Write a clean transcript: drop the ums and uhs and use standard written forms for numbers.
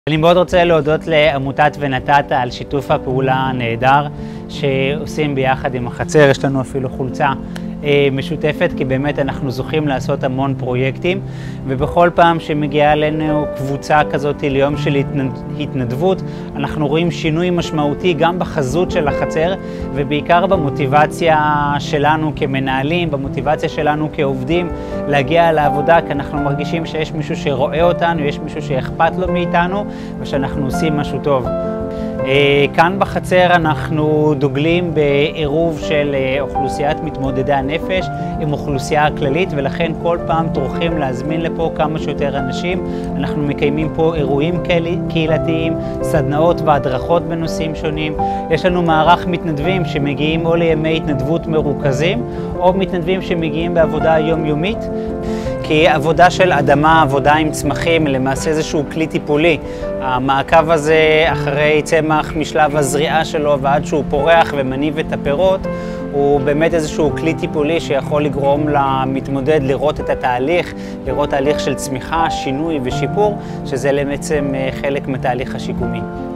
אני מאוד רוצה להודות לעמותת ונתת על שיתוף הפעולה הנהדר שעושים ביחד עם החצר. יש לנו אפילו חולצה משותפת, כי באמת אנחנו זוכים לעשות המון פרויקטים, ובכל פעם שמגיעה אלינו קבוצה כזאת ליום של התנדבות, אנחנו רואים שינוי משמעותי גם בחזות של החצר, ובעיקר במוטיבציה שלנו כמנהלים, במוטיבציה שלנו כעובדים להגיע לעבודה, כי אנחנו מרגישים שיש מישהו שרואה אותנו, יש מישהו שאכפת לו מאיתנו, ושאנחנו עושים משהו טוב. כאן בחצר אנחנו דוגלים בעירוב של אוכלוסיית מתמודדי הנפש עם אוכלוסייה הכללית, ולכן כל פעם טורחים להזמין לפה כמה שיותר אנשים. אנחנו מקיימים פה אירועים קהילתיים, סדנאות והדרכות בנושאים שונים. יש לנו מערך מתנדבים שמגיעים או לימי התנדבות מרוכזים, או מתנדבים שמגיעים בעבודה יומיומית. כי עבודה של אדמה, עבודה עם צמחים, למעשה איזשהו כלי טיפולי. המעקב הזה אחרי צמח משלב הזריעה שלו ועד שהוא פורח ומניב את הפירות, הוא באמת איזשהו כלי טיפולי שיכול לגרום למתמודד לראות את התהליך, לראות תהליך של צמיחה, שינוי ושיפור, שזה בעצם חלק מתהליך השיקומי.